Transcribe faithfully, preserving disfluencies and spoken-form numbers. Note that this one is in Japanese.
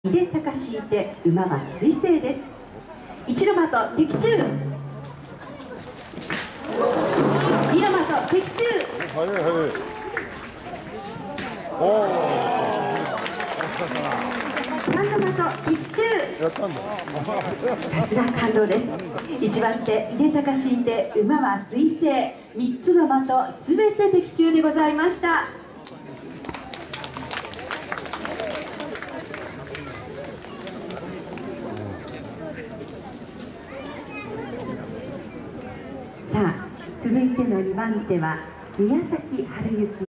井出隆史いて馬は彗星です。一の的的中、二の的的中、 早い早い。お三の的的中。 やったんだ。 さすが感動です。一番手井出隆史いて馬は彗星、三つの的すべて的中でございました。さあ、続いてのにばん手は宮崎春行。